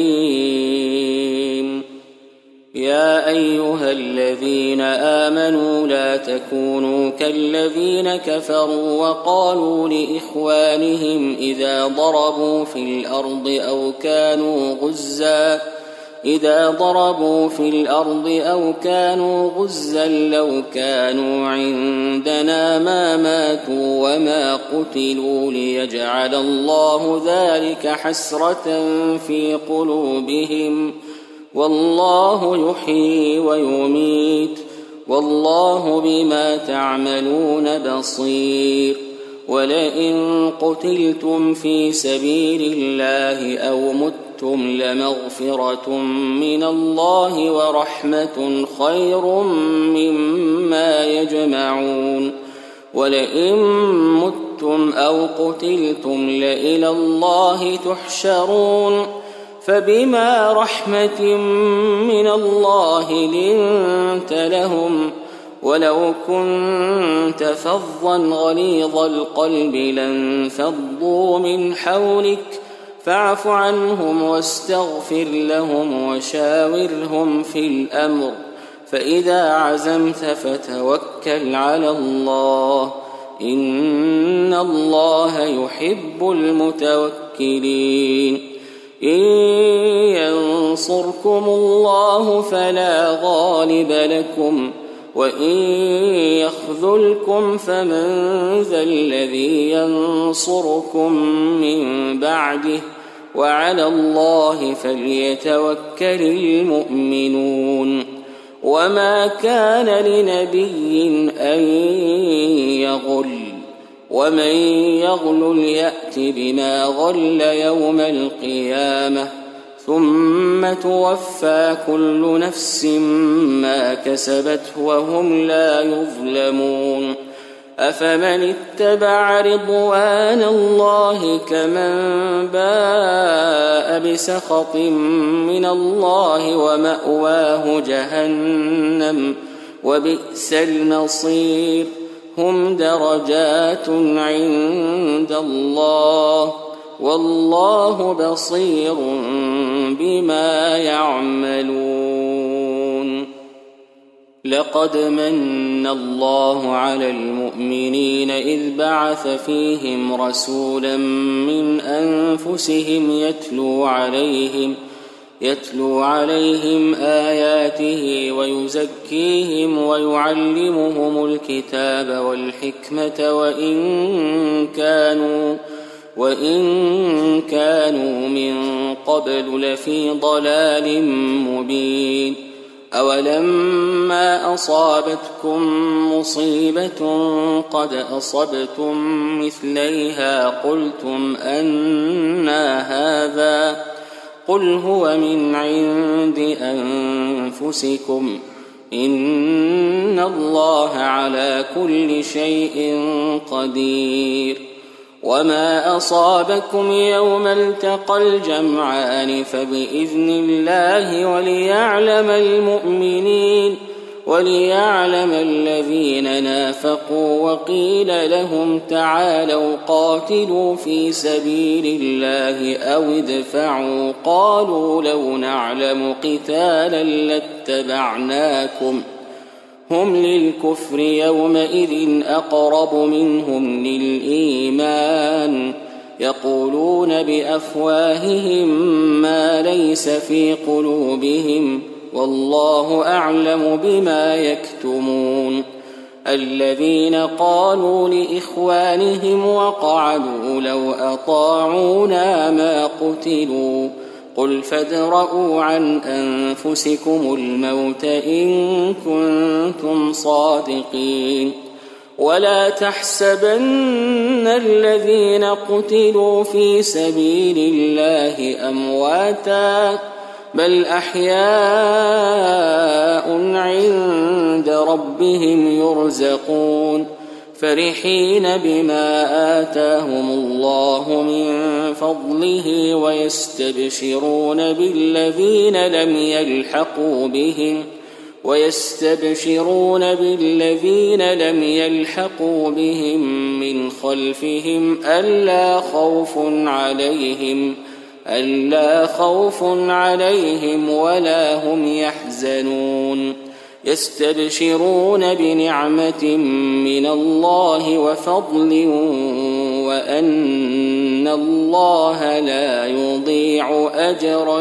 حليم. يا أيها الذين آمنوا لا تكونوا كالذين كفروا وقالوا لإخوانهم إذا ضربوا في الأرض أو كانوا غزا إذا ضربوا في الأرض أو كانوا غزا لو كانوا عندنا ما ماتوا وما قتلوا ليجعل الله ذلك حسرة في قلوبهم والله يحيي ويميت والله بما تعملون بصير. ولئن قتلتم في سبيل الله أو متم لمغفرة من الله ورحمة خير مما يجمعون. ولئن متم أو قتلتم لإلى الله تحشرون. فبما رحمة من الله لنت لهم ولو كنت فظا غليظ القلب لانفضوا من حولك فاعف عنهم واستغفر لهم وشاورهم في الأمر فإذا عزمت فتوكل على الله إن الله يحب المتوكلين. إن ينصركم الله فلا غالب لكم وإن يخذلكم فمن ذا الذي ينصركم من بعده وعلى الله فليتوكل المؤمنون وما كان لنبي أن يغل ومن يغل يأت بما غل يوم القيامة ثم توفى كل نفس ما كسبت وهم لا يظلمون أفمن اتبع رضوان الله كمن باء بسخط من الله ومأواه جهنم وبئس المصير هم درجات عند الله والله بصير بما يعملون لقد من الله على المؤمنين إذ بعث فيهم رسولا من أنفسهم يتلو عليهم يتلو عليهم آياته ويزكيهم ويعلمهم الكتاب والحكمة وإن كانوا وإن كانوا من قبل لفي ضلال مبين أولما أصابتكم مصيبة قد أصبتم مثليها قلتم أنى هذا قل هو من عند أنفسكم إن الله على كل شيء قدير وما أصابكم يوم التقى الجمعان فبإذن الله وليعلم المؤمنين وليعلم الذين نافقوا وقيل لهم تعالوا قاتلوا في سبيل الله أو ادفعوا قالوا لو نعلم قتالا لاتبعناكم هم للكفر يومئذ أقرب منهم للإيمان يقولون بأفواههم ما ليس في قلوبهم والله أعلم بما يكتمون الذين قالوا لإخوانهم وقعدوا لو أطاعونا ما قتلوا قل فادرءوا عن أنفسكم الموت إن كنتم صادقين ولا تحسبن الذين قتلوا في سبيل الله أمواتا بل أحياء عند ربهم يرزقون فرحين بما آتاهم الله من فضله ويستبشرون بالذين لم يلحقوا بهم ويستبشرون بالذين لم يلحقوا بهم من خلفهم ألا خوف عليهم ألا خوف عليهم ولا هم يحزنون يستبشرون بنعمة من الله وفضل وأن الله لا يضيع أجر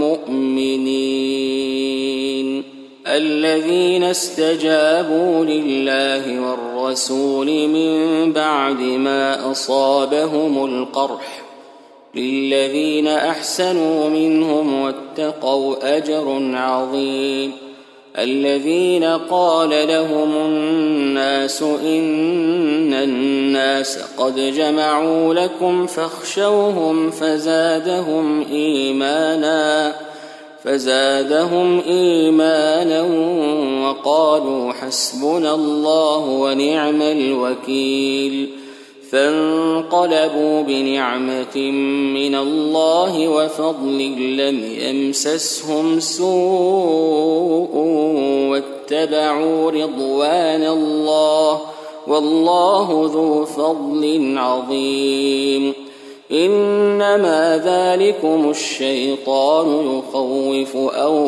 المؤمنين الذين استجابوا لله والرسول من بعد ما أصابهم القرح للذين أحسنوا منهم واتقوا أجر عظيم الذين قال لهم الناس إن الناس قد جمعوا لكم فاخشوهم فزادهم إيمانا فزادهم إيمانا وقالوا حسبنا الله ونعم الوكيل فانقلبوا بنعمة من الله وفضل لم يمسسهم سوء واتبعوا رضوان الله والله ذو فضل عظيم إنما ذلكم الشيطان يخوف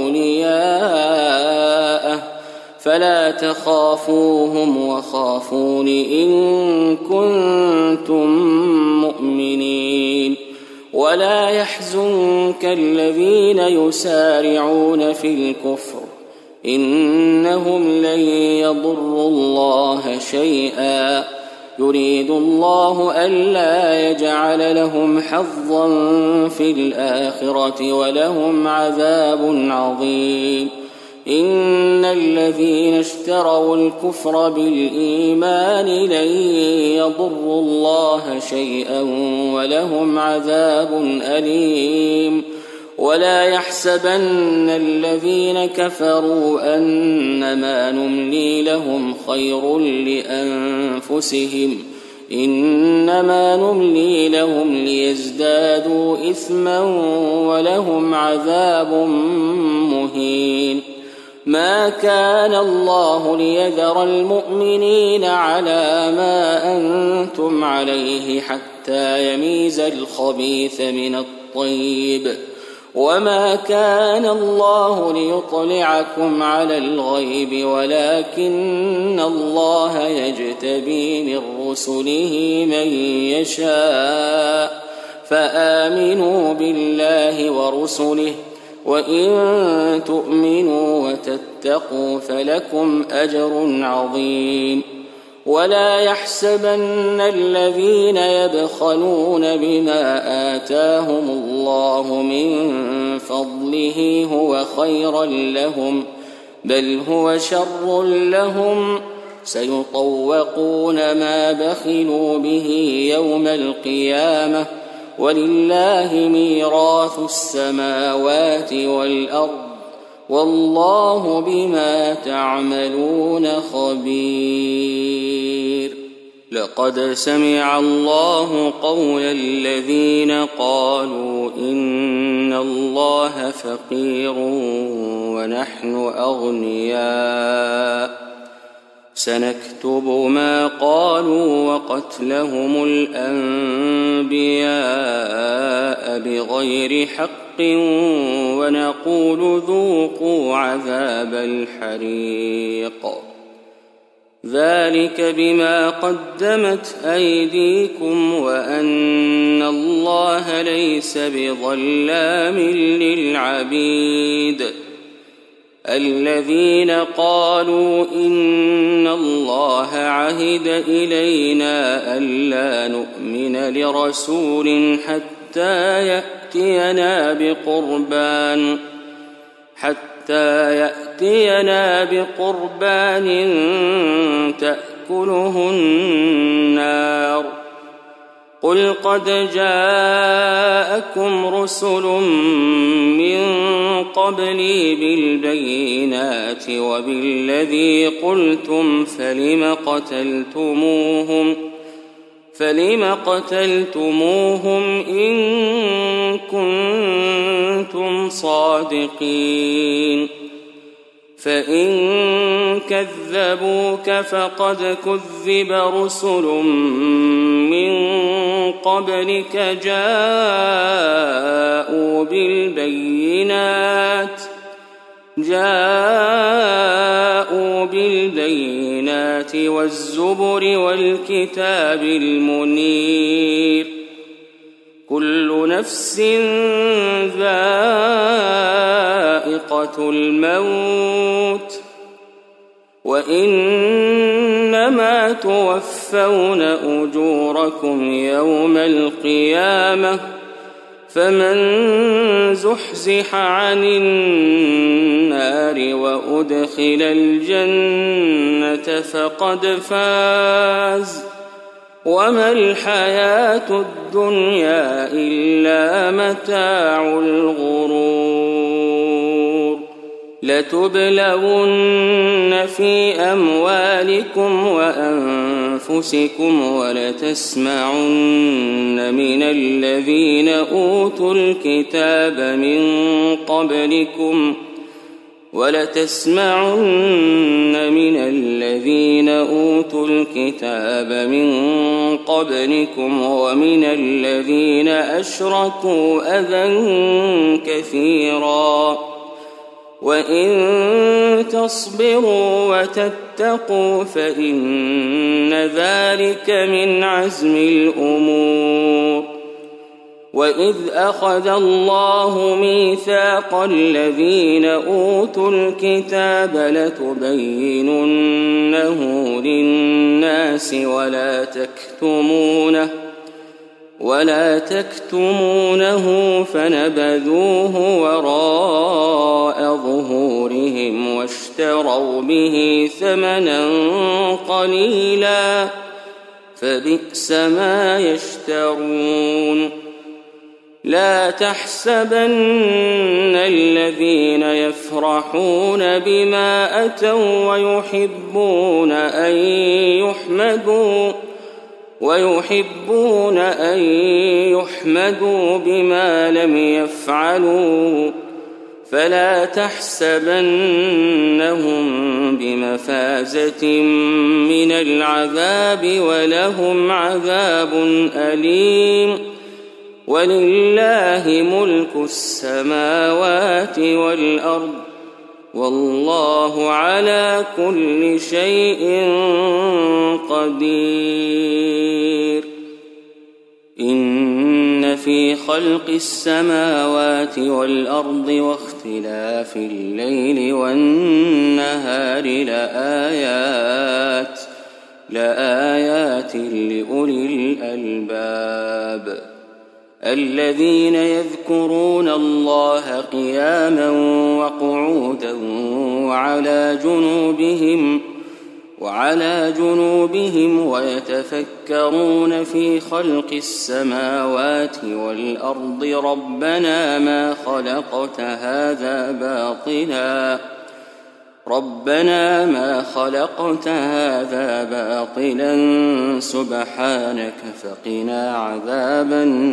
أولياءه فلا تخافوهم وخافون إن كنتم مؤمنين ولا يحزنك الذين يسارعون في الكفر إنهم لن يضروا الله شيئا يريد الله ألا يجعل لهم حظا في الآخرة ولهم عذاب عظيم إن الذين اشتروا الكفر بالإيمان لن يضروا الله شيئا ولهم عذاب أليم ولا يحسبن الذين كفروا أنما نملي لهم خير لأنفسهم إنما نملي لهم ليزدادوا إثما ولهم عذاب مهين ما كان الله ليذر المؤمنين على ما أنتم عليه حتى يميز الخبيث من الطيب وما كان الله ليطلعكم على الغيب ولكن الله يجتبي من رسله من يشاء فآمنوا بالله ورسله وإن تؤمنوا وتتقوا فلكم أجر عظيم ولا يحسبن الذين يبخلون بما آتاهم الله من فضله هو خيرا لهم بل هو شر لهم سيطوقون ما بخلوا به يوم القيامة ولله ميراث السماوات والأرض والله بما تعملون خبير لقد سمع الله قول الذين قالوا إن الله فقير ونحن أغنياء سنكتب ما قالوا وقتلهم الأنبياء بغير حق ونقول ذوقوا عذاب الحريق ذلك بما قدمت أيديكم وأن الله ليس بظلام للعبيد الذين قالوا إن الله عهد إلينا ألا نؤمن لرسول حتى يأتينا بقربان حتى يأتينا بقربان تأكله النار قل قد جاءكم رسل من قبلي بالبينات وبالذي قلتم فلم قتلتموهم فلم قتلتموهم إن كنتم صادقين فإن كذبوك فقد كذب رسل من قبلك جاءوا بالبينات جاءوا بالبينات والزبر والكتاب المنير كل نفس ذائقة الموت وإنما توفون أجوركم يوم القيامة فمن زحزح عن النار وأدخل الجنة فقد فاز وما الحياة الدنيا إلا متاع الغرور لتبلون في أموالكم وأنفسكم ولتسمعن من الذين أوتوا الكتاب من قبلكم ولتسمعن من الذين أوتوا الكتاب من قبلكم ومن الذين أشركوا أذى كثيرا وإن تصبروا وتتقوا فإن ذلك من عزم الأمور وإذ أخذ الله ميثاق الذين أوتوا الكتاب لتبيننه للناس ولا تكتمونه ولا تكتمونه فنبذوه وراء ظهورهم واشتروا به ثمنا قليلا فبئس ما يشترون. لا تحسبن الذين يفرحون بما أتوا ويحبون أن يحمدوا ويحبون أن يحمدوا بما لم يفعلوا فلا تحسبنهم بمفازة من العذاب ولهم عذاب أليم. ولله ملك السماوات والأرض والله على كل شيء قدير. إن في خلق السماوات والأرض واختلاف الليل والنهار لآيات لآيات لأولي الألباب الذين يذكرون الله قياما وقعودا وعلى جنوبهم وعلى جنوبهم ويتفكرون في خلق السماوات والأرض ربنا ما خلقت هذا باطلا ربنا ما خلقت هذا باطلا سبحانك فقنا عذاب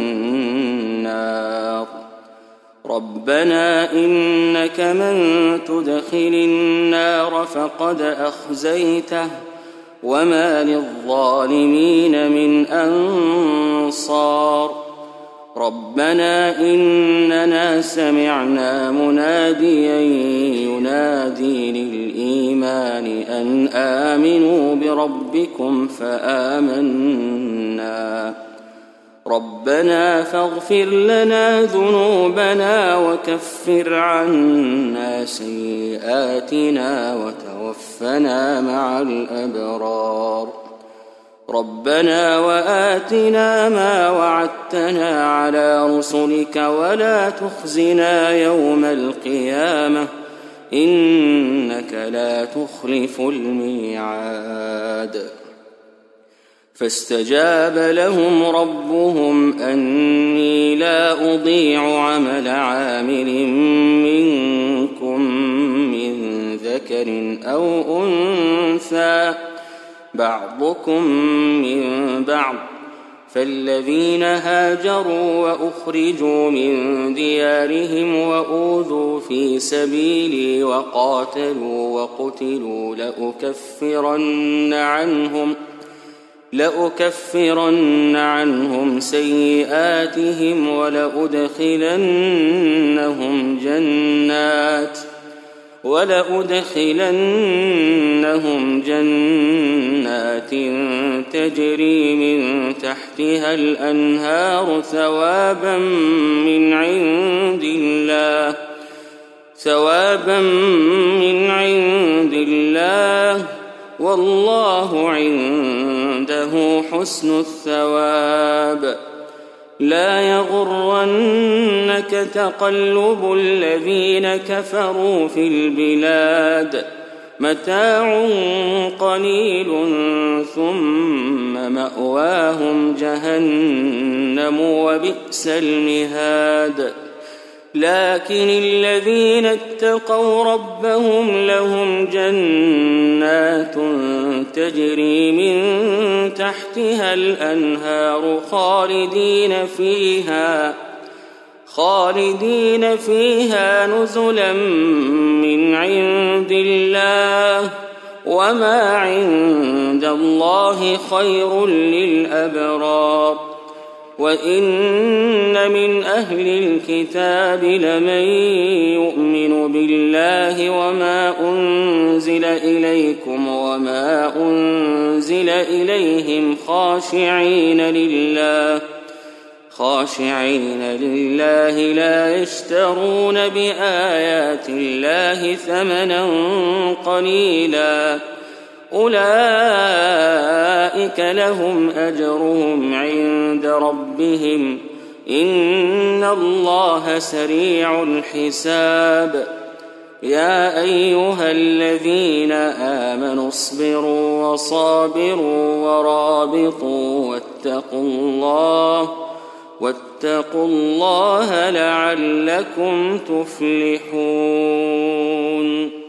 النار. ربنا إنك من تدخل النار فقد أخزيته وما للظالمين من أنصار. ربنا إننا سمعنا مناديا ينادي للإيمان أن آمنوا بربكم فآمنا ربنا فاغفر لنا ذنوبنا وكفر عنا سيئاتنا وتوفنا مع الأبرار. ربنا وآتنا ما وعدتنا على رسلك ولا تخزنا يوم القيامة إنك لا تخلف الميعاد. فاستجاب لهم ربهم أني لا أضيع عمل عامل منكم من ذكر أو أنثى بعضكم من بعض فالذين هاجروا وأخرجوا من ديارهم وأوذوا في سبيلي وقاتلوا وقتلوا لأكفرن عنهم لأكفرن عنهم سيئاتهم ولأدخلنهم جنات ولأدخلنهم جنات تجري من تحتها الأنهار ثوابا من عند الله ثوابا من عند الله والله عنده حسن الثواب. لا يغرنك تقلب الذين كفروا في البلاد متاع قليل ثم مأواهم جهنم وبئس المهاد. لكن الذين اتقوا ربهم لهم جنات تجري من تحتها الأنهار خالدين فيها خالدين فيها نزلا من عند الله وما عند الله خير للأبرار. وإن من أهل الكتاب لمن يؤمن بالله وما أنزل إليكم وما أنزل إليهم خاشعين لله خاشعين لله لا يشترون بآيات الله ثمنا قليلا أولئك لهم أجرهم عند ربهم إن الله سريع الحساب يا أيها الذين آمنوا اصبروا وصابروا ورابطوا واتقوا الله واتقوا الله لعلكم تفلحون.